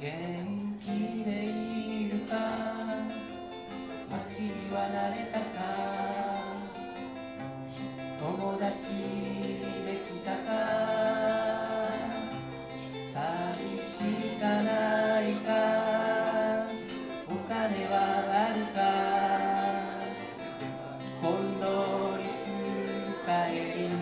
元気でいるか、街には慣れたか、友達できたか、寂しかないか、お金はあるか、今度いつ帰る、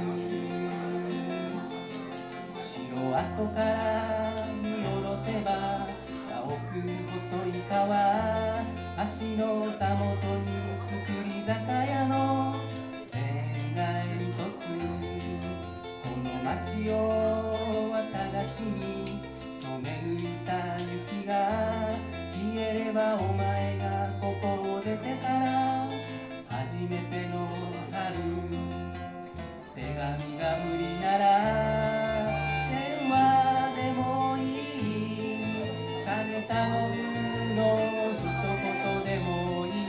城跡から見下ろせば青く細い川、足のたもとに造り酒屋のレンガ煙突、この街を綿菓子に染め抜いた雪が消えれば、お前がここを出てから初めての春、手紙が無理なら電話でもいい、金頼むの一言でもいい、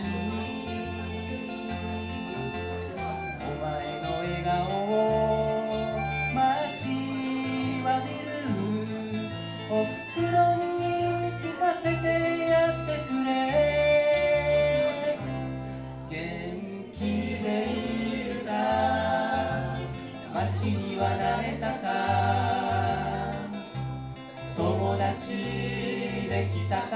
お前の笑顔を待ちわびる、おふくろに聞かせてやってくれ、元気でいるか、街には慣れたか、友達できたか。